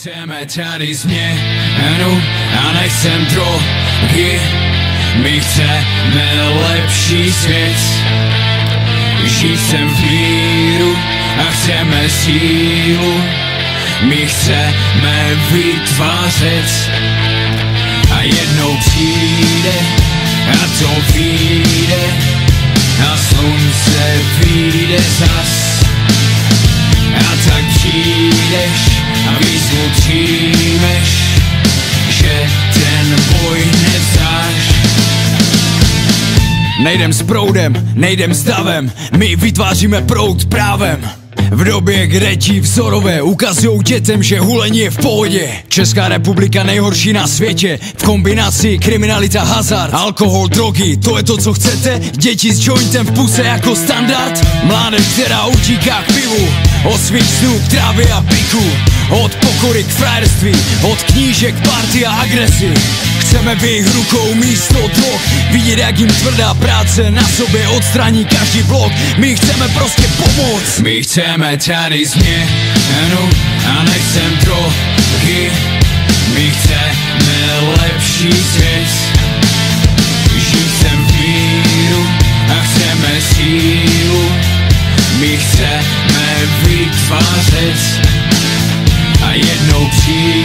chceme tady změnu a nechcem drogy. My chceme lepší svět. Žít chcem v míru a chceme sílu. My chceme vytvářet a jednou přijde a to vyjde a slunce vyjde zas. A tak přijdeš a výzvu přijmeš, že ten boj nevzdáš. Nejdem s proudem, nejdem s davem, my vytváříme proud právem. V době, kde ti vzorové ukazujou dětem, že hulení je v pohodě. Česká republika nejhorší na světě, v kombinaci kriminalita, hazard, alkohol, drogy, to je to, co chcete? Děti s jointem v puse jako standard? Mládež, která utíká k pivu, od svých snů k trávě a piku, od pokory k frajerství, od knížek k party a agresi. Chceme v jejich rukou místo drog, vidět, jak jim tvrdá práce na sobě odstraní každý blok. My chceme prostě pomoct. My chceme tady změnu a nechcem drogy. My chceme lepší svět. Žít chcem v míru a chceme sílu. My chceme vytvářet a jednou přijít